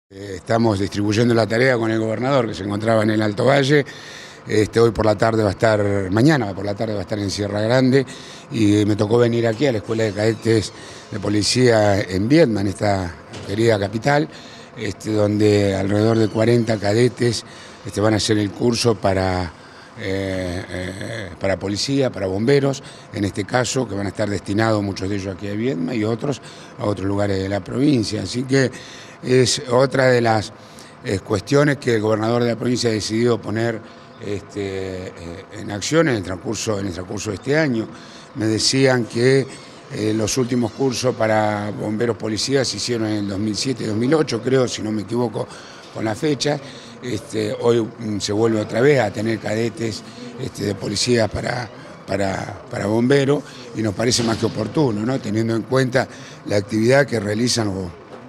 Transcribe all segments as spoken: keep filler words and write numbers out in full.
Estamos distribuyendo la tarea con el gobernador que se encontraba en el Alto Valle. Este, hoy por la tarde va a estar, mañana por la tarde va a estar en Sierra Grande y me tocó venir aquí a la Escuela de Cadetes de Policía en Viedma, en esta querida capital, este, donde alrededor de cuarenta cadetes este, van a hacer el curso para, eh, eh, para policía, para bomberos, en este caso, que van a estar destinados muchos de ellos aquí a Viedma y otros a otros lugares de la provincia. Así que es otra de las eh, cuestiones que el gobernador de la provincia ha decidido poner este, eh, en acción en el, transcurso, en el transcurso de este año. Me decían que eh, los últimos cursos para bomberos policías se hicieron en el dos mil siete y dos mil ocho, creo, si no me equivoco con la fecha. Este, hoy mm, se vuelve otra vez a tener cadetes este, de policía para, para, para bomberos y nos parece más que oportuno, ¿no? Teniendo en cuenta la actividad que realizan los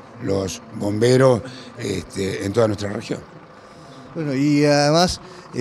los bomberos este, en toda nuestra región. Bueno, y además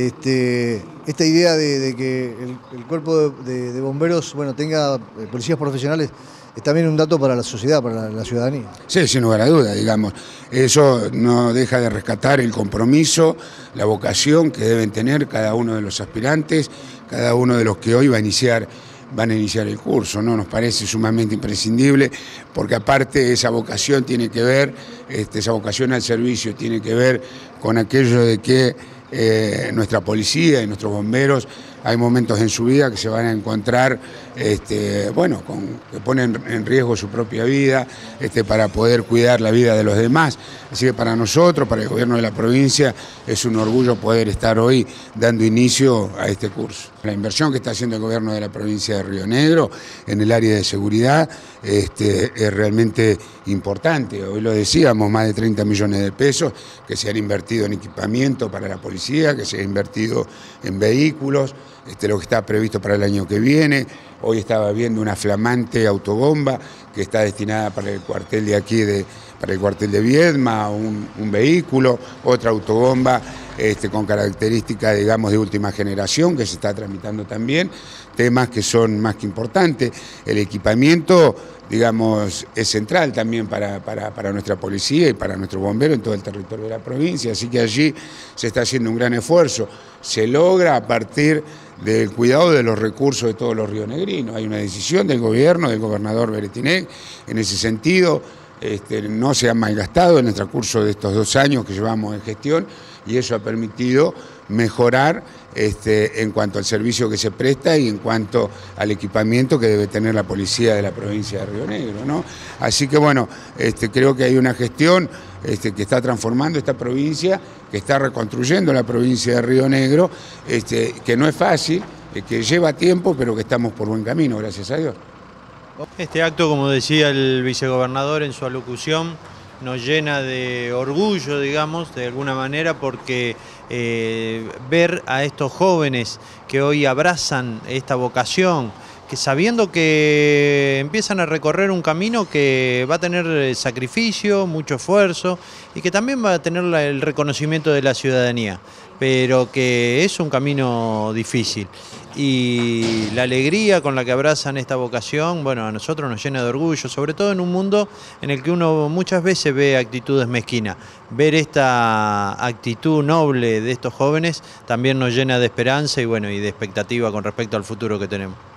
este, esta idea de, de que el, el cuerpo de, de, de bomberos bueno, tenga policías profesionales es también un dato para la sociedad, para la, la ciudadanía. Sí, sin lugar a duda, digamos. Eso no deja de rescatar el compromiso, la vocación que deben tener cada uno de los aspirantes, cada uno de los que hoy va a iniciar van a iniciar el curso, ¿no? Nos parece sumamente imprescindible, porque aparte esa vocación tiene que ver, este, esa vocación al servicio tiene que ver con aquello de que eh, nuestra policía y nuestros bomberos hay momentos en su vida que se van a encontrar, este, bueno, con, que ponen en riesgo su propia vida este, para poder cuidar la vida de los demás. Así que para nosotros, para el gobierno de la provincia, es un orgullo poder estar hoy dando inicio a este curso. La inversión que está haciendo el gobierno de la provincia de Río Negro en el área de seguridad este, es realmente importante. Hoy lo decíamos, más de treinta millones de pesos que se han invertido en equipamiento para la policía, que se ha invertido en vehículos. Este, lo que está previsto para el año que viene. Hoy estaba viendo una flamante autobomba que está destinada para el cuartel de aquí, de, para el cuartel de Viedma, un, un vehículo, otra autobomba este, con características, digamos, de última generación que se está tramitando también, temas que son más que importantes. El equipamiento, digamos, es central también para, para, para nuestra policía y para nuestros bomberos en todo el territorio de la provincia, así que allí se está haciendo un gran esfuerzo. Se logra a partir del cuidado de los recursos de todos los rionegrinos. Hay una decisión del gobierno, del gobernador Beretinec, en ese sentido. Este, no se ha malgastado en el transcurso de estos dos años que llevamos en gestión y eso ha permitido mejorar este, en cuanto al servicio que se presta y en cuanto al equipamiento que debe tener la policía de la provincia de Río Negro, ¿no? Así que bueno, este, creo que hay una gestión este, que está transformando esta provincia, que está reconstruyendo la provincia de Río Negro, este, que no es fácil, que lleva tiempo, pero que estamos por buen camino, gracias a Dios. Este acto, como decía el vicegobernador en su alocución, nos llena de orgullo, digamos, de alguna manera, porque eh, ver a estos jóvenes que hoy abrazan esta vocación, que sabiendo que empiezan a recorrer un camino que va a tener sacrificio, mucho esfuerzo y que también va a tener la, el reconocimiento de la ciudadanía, pero que es un camino difícil. Y la alegría con la que abrazan esta vocación, bueno, a nosotros nos llena de orgullo, sobre todo en un mundo en el que uno muchas veces ve actitudes mezquinas. Ver esta actitud noble de estos jóvenes también nos llena de esperanza y, bueno, y de expectativa con respecto al futuro que tenemos.